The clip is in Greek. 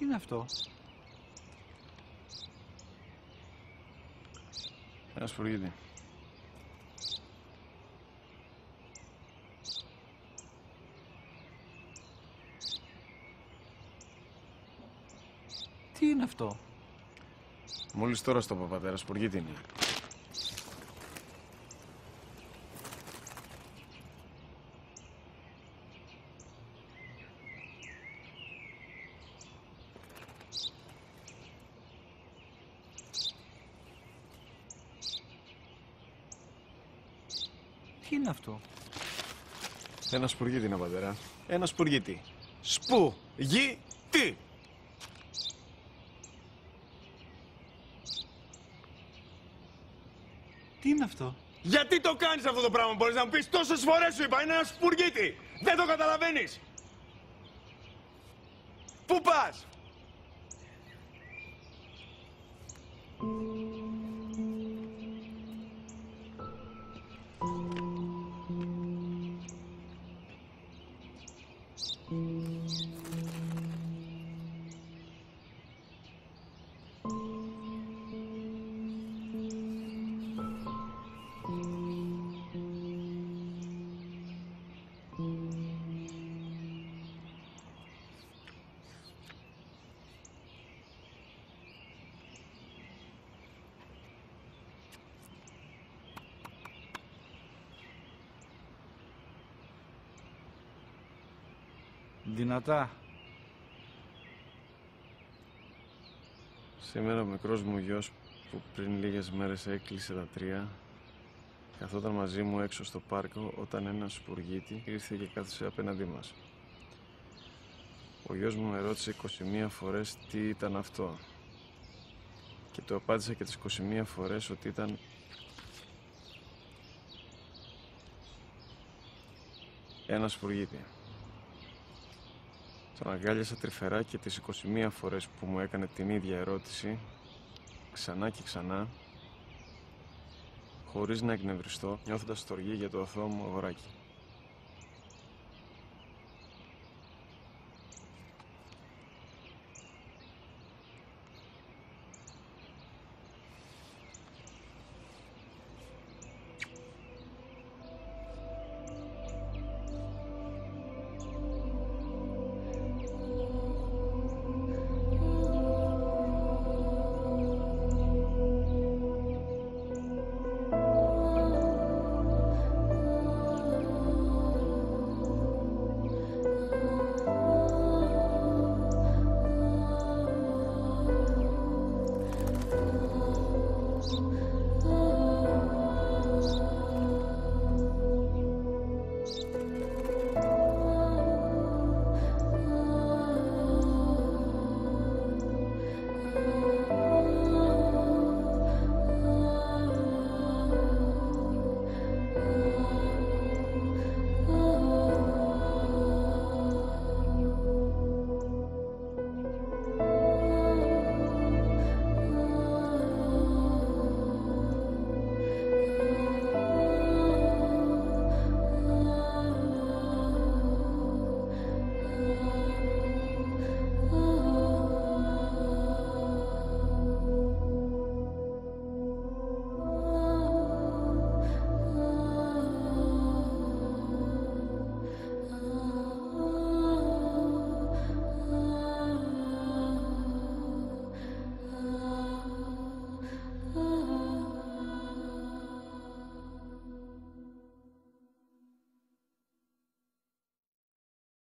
Τι είναι αυτό? Ένα σπουργίτη. Τι είναι αυτό? Μόλις τώρα στο παπατέρα, σπουργίτη είναι. Τι είναι αυτό? Ένα σπουργίτη είναι, πατέρα. Ένα σπουργίτη. Σπου-γι-τι! Τι είναι αυτό? Γιατί το κάνεις αυτό το πράγμα, μπορείς να μου πεις? Τόσες φορές σου είπα, είναι ένα σπουργίτη! Δεν το καταλαβαίνεις! Πού πας? Δυνατά. Σήμερα ο μικρός μου γιος που πριν λίγες μέρες έκλεισε τα 3 καθόταν μαζί μου έξω στο πάρκο όταν ένας σπουργίτη ήρθε και κάθισε απέναντί μας. Ο γιος μου με ρώτησε 21 φορές τι ήταν αυτό και του απάντησα και τις 21 φορές ότι ήταν ένα σπουργίτη. Τον αγκάλιασα τρυφερά και τις 21 φορές που μου έκανε την ίδια ερώτηση, ξανά και ξανά, χωρίς να εκνευριστώ, νιώθοντας στοργή για το αθώο μου αγοράκι.